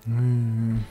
Hm.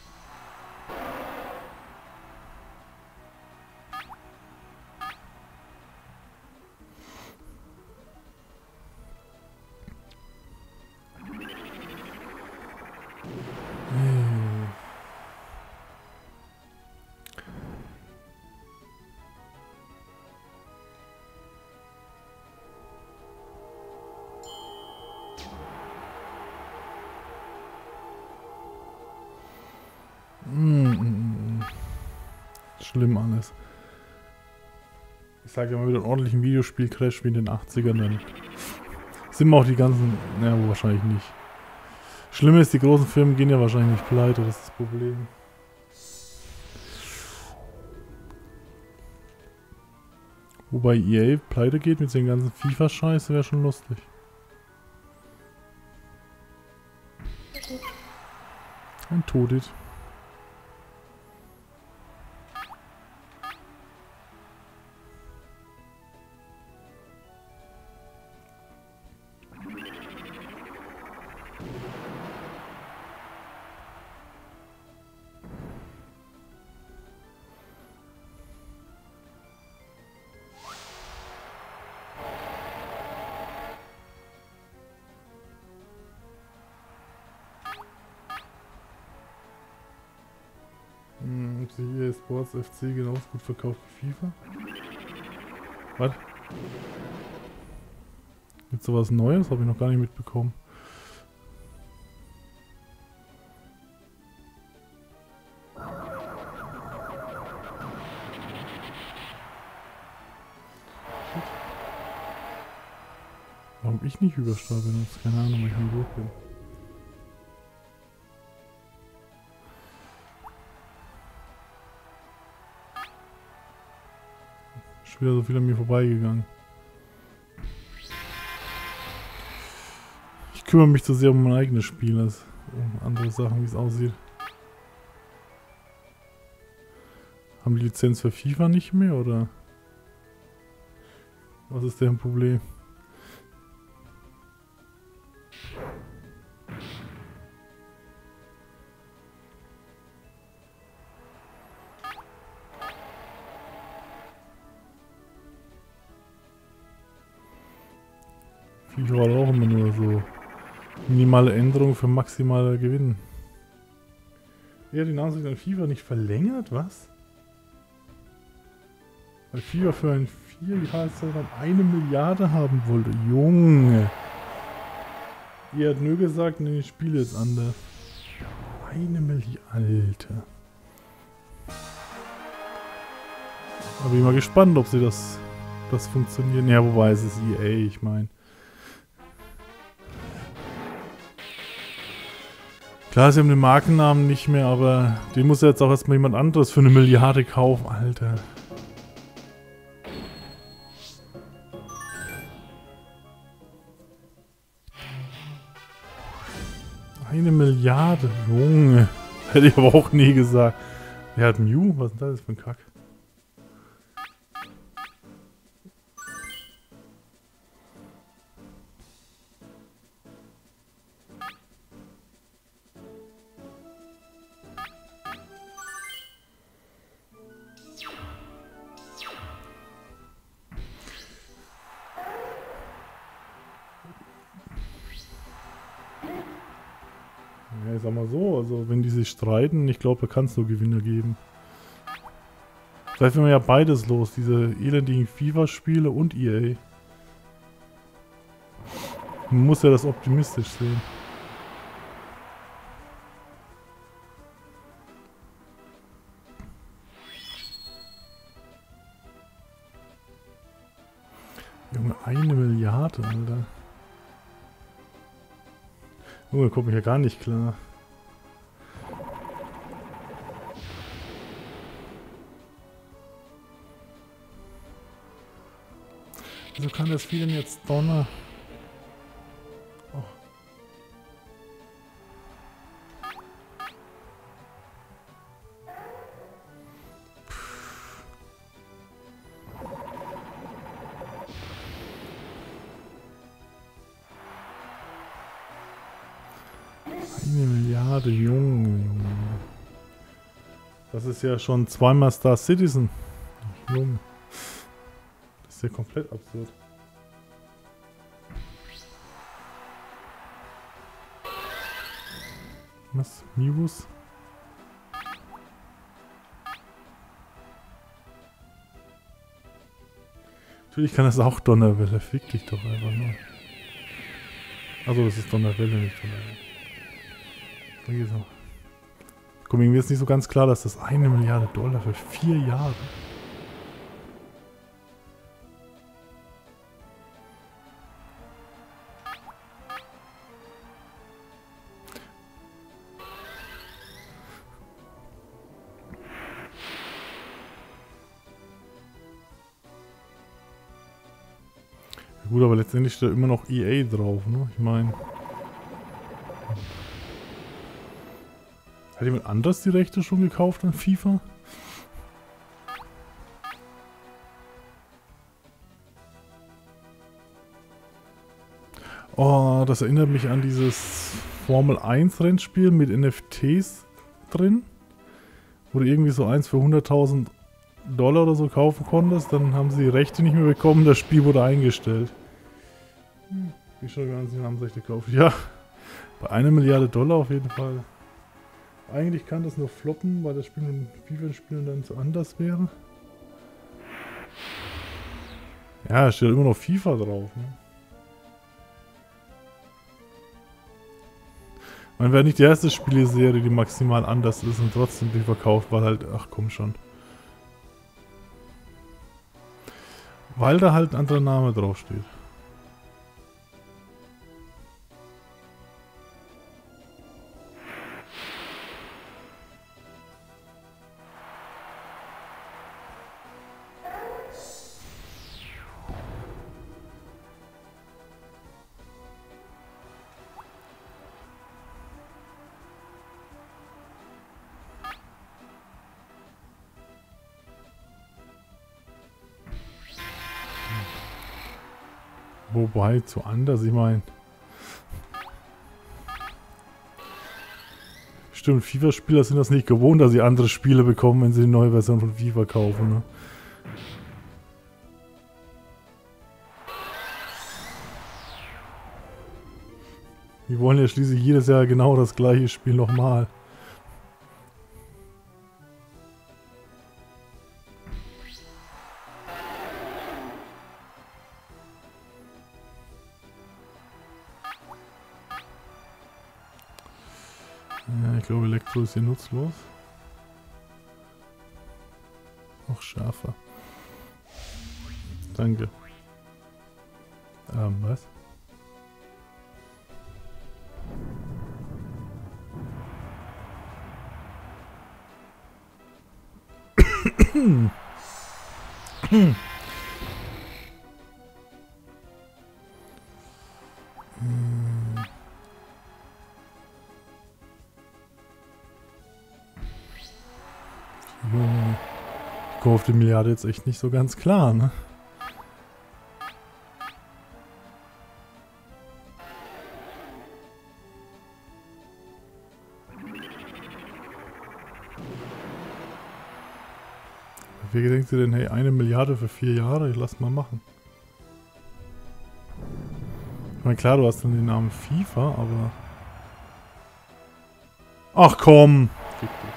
Schlimm alles. Ich sage ja mal wieder einen ordentlichen Videospiel-Crash wie in den 80ern, dann sind wir auch die ganzen... Ja, wahrscheinlich nicht. Schlimm ist, die großen Firmen gehen ja wahrscheinlich nicht pleite, das ist das Problem. Wobei EA pleite geht mit den ganzen FIFA-Scheiße, wäre schon lustig. Ein Todit. EA Sports FC genauso gut verkauft wie FIFA. Was? Gibt's sowas Neues? Habe ich noch gar nicht mitbekommen. Warum ich nicht Überstrahl benutze? Keine Ahnung, weil ich ein Idiot bin. Schon wieder so viel an mir vorbeigegangen. Ich kümmere mich zu sehr um mein eigenes Spiel, als um andere Sachen, wie es aussieht. Haben die Lizenz für FIFA nicht mehr, oder? Was ist deren Problem? FIFA war auch immer nur so minimale Änderungen für maximale Gewinn. Ja, die Nachsicht an FIFA nicht verlängert, was? Weil FIFA für ein 4-Jahreszeitraum 1 Milliarde haben wollte. Junge! Ihr hat nur gesagt, nee, ich spiele jetzt anders. 1 Milliarde, Alter. Da bin ich mal gespannt, ob sie das funktioniert. Ja, wobei es ist EA, ich meine. Klar, sie haben den Markennamen nicht mehr, aber den muss ja jetzt auch erstmal jemand anderes für 1 Milliarde kaufen, Alter. Eine Milliarde, Junge. Hätte ich aber auch nie gesagt. Wer hat Mew? Was ist das für ein Kack? Ja, ich sag mal so, also wenn die sich streiten, ich glaube, da kann es nur Gewinner geben. Vielleicht werden wir ja beides los, diese elendigen FIFA-Spiele und EA. Man muss ja das optimistisch sehen. Junge, 1 Milliarde, Alter. Junge, kommt mir ja gar nicht klar. Wieso kann das Vieh denn jetzt Donner? Oh. Eine Milliarde, Junge. Das ist ja schon zweimal Star Citizen. Junge. Das ist ja komplett absurd. Was? Miibus? Natürlich kann das auch Donnerwelle. Fick dich doch einfach nur. Also das ist Donnerwelle, nicht Donnerwelle. Dann geht's noch. Guck, mir ist nicht so ganz klar, dass das 1 Milliarde Dollar für 4 Jahre. Ja gut, aber letztendlich steht da immer noch EA drauf, ne? Ich meine... Hat jemand anders die Rechte schon gekauft an FIFA? Oh, das erinnert mich an dieses Formel 1 Rennspiel mit NFTs drin. Wo du irgendwie so eins für 100.000 Dollar oder so kaufen konntest. Dann haben sie die Rechte nicht mehr bekommen, das Spiel wurde eingestellt. Wie schon gar nicht haben sie Rechte gekauft. Ja, bei 1 Milliarde Dollar auf jeden Fall. Eigentlich kann das nur floppen, weil das Spiel mit FIFA-Spielen dann so anders wäre. Ja, es steht immer noch FIFA drauf, ne? Man wäre nicht die erste Spieleserie, die maximal anders ist und trotzdem die verkauft, weil halt, ach komm schon. Weil da halt ein anderer Name draufsteht. Wobei, zu anders, ich meine... Stimmt, FIFA-Spieler sind das nicht gewohnt, dass sie andere Spiele bekommen, wenn sie die neue Version von FIFA kaufen, ne? Die wollen ja schließlich jedes Jahr genau das gleiche Spiel nochmal. Ja, ich glaube, Elektro ist hier nutzlos. Noch schärfer. Danke. Was? Ich komme auf die Milliarde jetzt echt nicht so ganz klar, ne? Wie denkt ihr denn, hey, 1 Milliarde für 4 Jahre? Ich lass mal machen. Ich meine, klar, du hast dann den Namen FIFA, aber... Ach komm! Fick dich.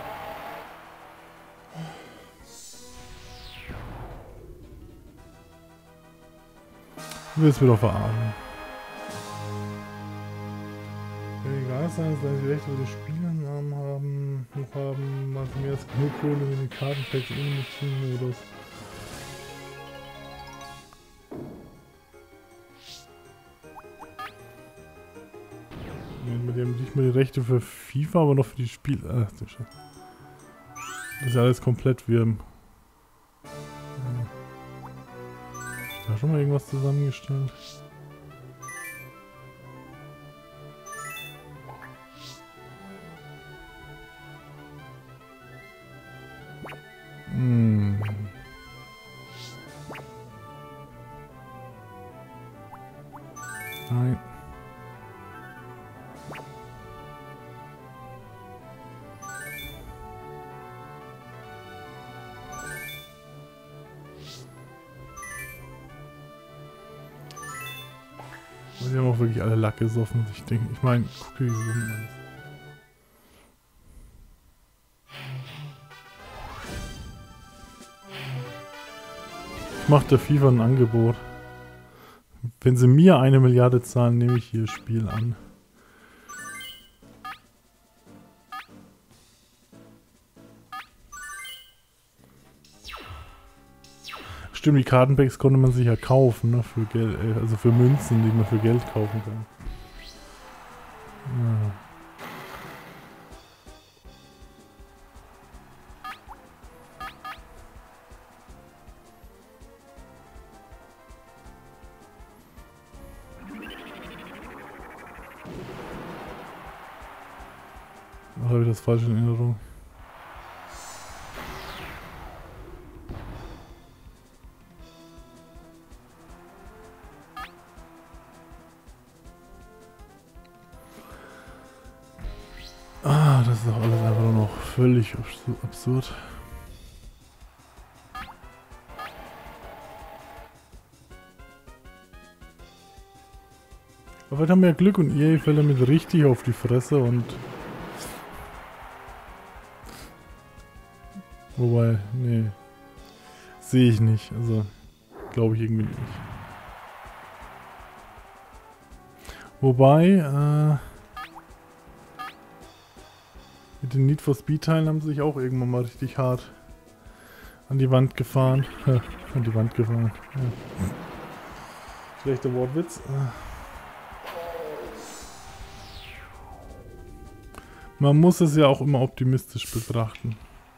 Du willst mir doch verarschen. Egal sein, dass sie Rechte über die Spielernamen haben, noch haben, machen mehr als genug Kohle in den Kartenpacks in Modus. Mit dem nicht mehr die Rechte für FIFA, aber noch für die Spiele. Das ist ja alles komplett wirm. Da schon mal irgendwas zusammengestellt. Nein. sie haben auch wirklich alle Lack gesoffen. Ich meine, guck dir die Summen an. Ich mache der FIFA ein Angebot. Wenn sie mir 1 Milliarde zahlen, nehme ich hier das Spiel an. Stimmt, die Kartenpacks konnte man sich ja kaufen, ne, für Geld, also für Münzen, die man für Geld kaufen kann. Ja. Oder habe ich das falsch in Erinnerung? Ah, das ist doch alles einfach nur noch völlig absurd. Aber heute haben wir ja Glück und EA fällt damit richtig auf die Fresse und... Wobei, nee. Sehe ich nicht. Also, glaube ich irgendwie nicht. Wobei, mit den Need for Speed Teilen haben sie sich auch irgendwann mal richtig hart an die Wand gefahren. An die Wand gefahren. Ja. Schlechter Wortwitz. Man muss es ja auch immer optimistisch betrachten.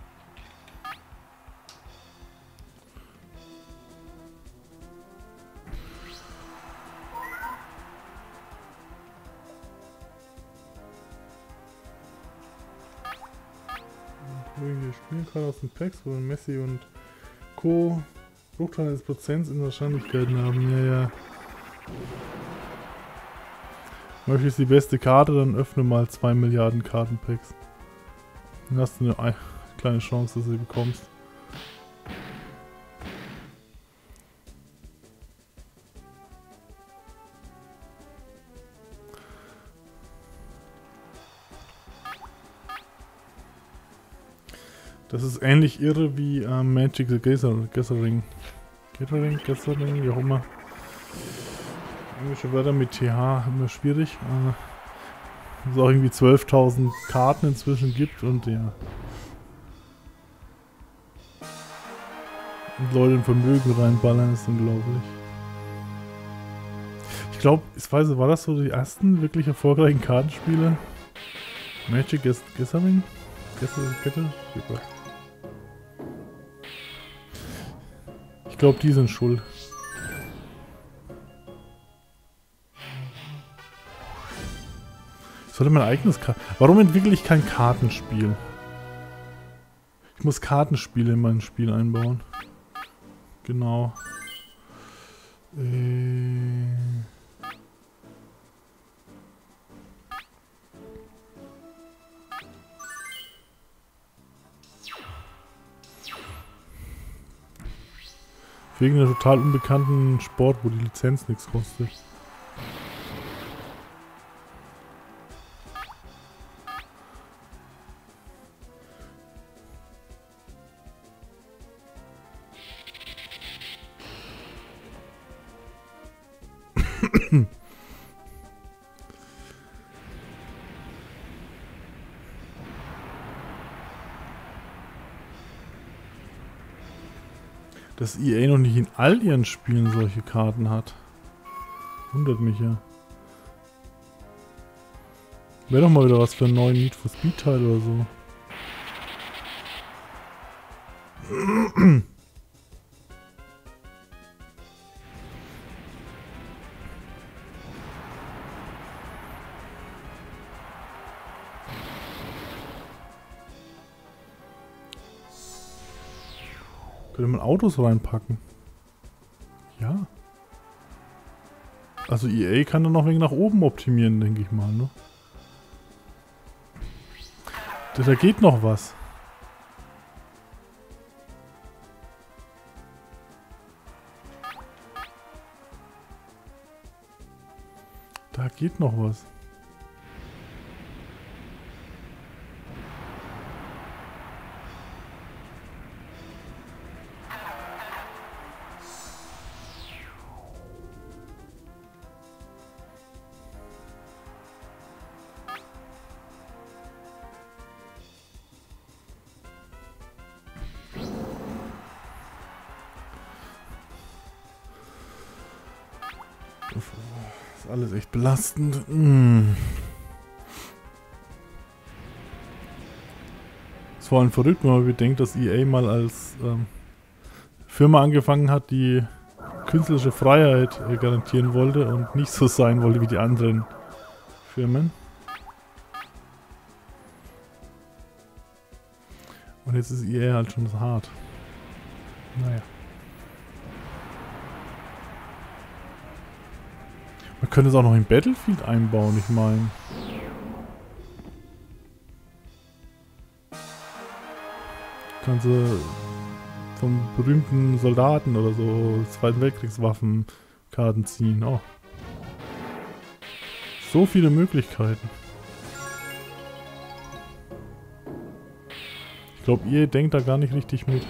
Hier spielen gerade aus den Packs, wo Messi und Co. Bruchteil des Prozents in Wahrscheinlichkeiten haben. Ja, ja. Möchtest die beste Karte, dann öffne mal 2 Milliarden Kartenpacks. Dann hast du eine kleine Chance, dass du sie bekommst. Das ist ähnlich irre wie Magic the Gathering. Gathering, wie auch immer. Englische Wörter mit TH, immer schwierig. Es auch irgendwie 12.000 Karten inzwischen gibt und ja. Und Leute in Vermögen reinballern, ist unglaublich. Ich glaube, war das so die ersten wirklich erfolgreichen Kartenspiele? Magic Gathering? Ich glaube, die sind schuld. Ich sollte mein eigenes Warum entwickle ich kein Kartenspiel? Ich muss Kartenspiele in mein Spiel einbauen. Genau. Wegen einer total unbekannten Sport, wo die Lizenz nichts kostet. Dass EA noch nicht in all ihren Spielen solche Karten hat. Wundert mich ja. Wäre doch mal wieder was für einen neuen Need for Speed Teil oder so. Könnte man Autos reinpacken? Ja. Also EA kann dann noch wegen nach oben optimieren, denke ich mal, ne? Da geht noch was. Da geht noch was. Ist alles echt belastend. Ist vor allem verrückt, wenn man bedenkt, dass EA mal als Firma angefangen hat, die künstlerische Freiheit garantieren wollte und nicht so sein wollte wie die anderen Firmen. Und jetzt ist EA halt schon so hart. Naja. Man könnte es auch noch in Battlefield einbauen, ich meine. Kannst du vom berühmten Soldaten oder so Zweiten Weltkriegswaffenkarten ziehen. Oh. So viele Möglichkeiten. Ich glaube, ihr denkt da gar nicht richtig mit.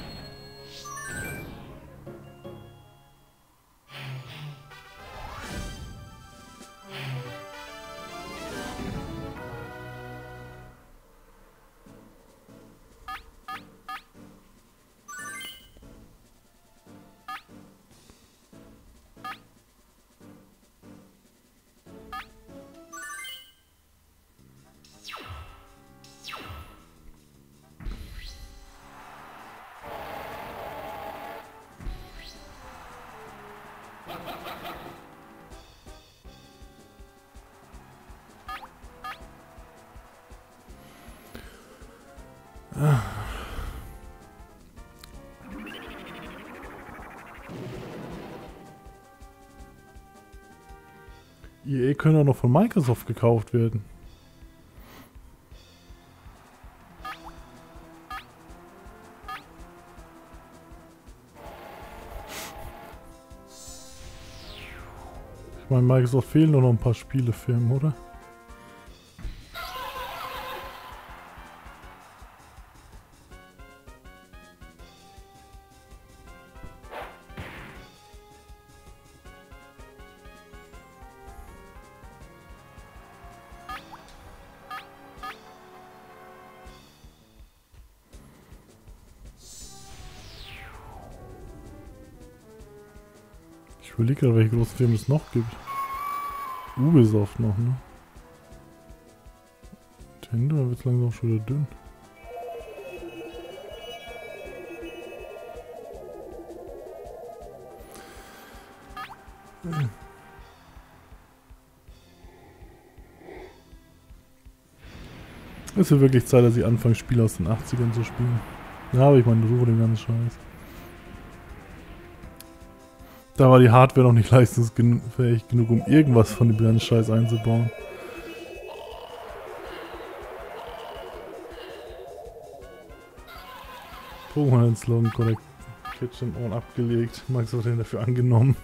EA können auch noch von Microsoft gekauft werden. Ich meine, Microsoft fehlen nur noch ein paar Spielefirmen, oder? Ich überlege gerade, welche großen Firmen es noch gibt. Ubisoft noch, ne? Nintendo wird langsam schon wieder dünn. Es wird wirklich Zeit, dass ich anfange, Spiele aus den 80ern zu spielen. Da habe ich meine Ruhe, den ganzen Scheiß. Da war die Hardware noch nicht leistungsfähig genug, um irgendwas von dem ganzen Scheiß einzubauen. Pokémon Slogan Connect Kitchen On abgelegt. Microsoft hat dafür angenommen.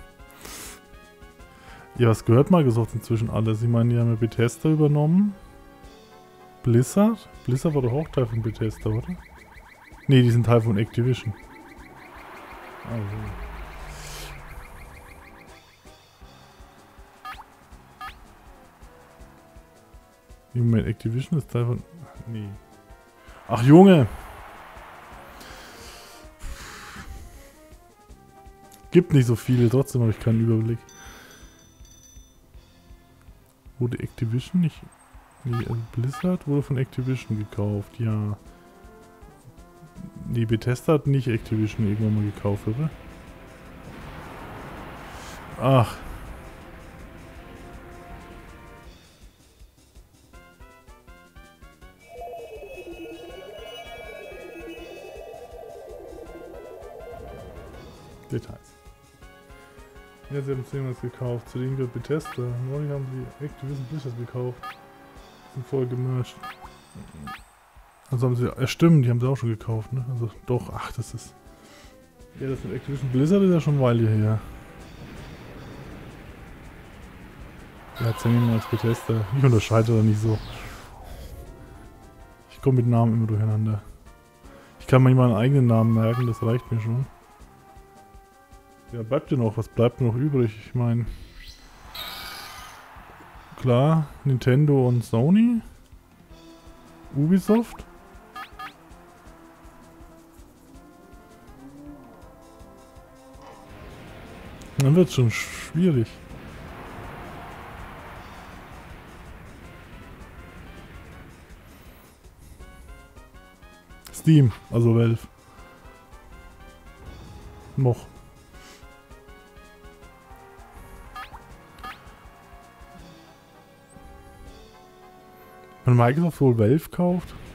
Ja, was gehört Microsoft inzwischen alles? Ich meine, die haben ja Bethesda übernommen. Blizzard? Blizzard war doch auch Teil von Bethesda, oder? Ne, die sind Teil von Activision. Also. Moment, Activision ist Teil von... Nee. Ach, Junge! Gibt nicht so viele, trotzdem habe ich keinen Überblick. Wurde Activision nicht... Nee, also Blizzard wurde von Activision gekauft, ja. Nee, Bethesda hat nicht Activision irgendwann mal gekauft, oder? Ach. Details. Ja, sie haben es jemals gekauft. Zu denen gehört Bethesda. Neulich haben sie Activision Blizzard gekauft. Sind voll gemerged. Also haben sie... Ja, stimmt, die haben sie auch schon gekauft, ne? Also doch, ach, das ist... Ja, das mit Activision Blizzard ist ja schon eine Weile her. Ja, zählen wir als Bethesda. Ich unterscheide da nicht so. Ich komme mit Namen immer durcheinander. Ich kann manchmal einen eigenen Namen merken, das reicht mir schon. Ja, bleibt denn noch? Was bleibt noch übrig? Ich meine... Klar, Nintendo und Sony. Ubisoft. Dann wird es schon schwierig. Steam, also Valve. Noch. Wenn Microsoft wohl Valve kauft?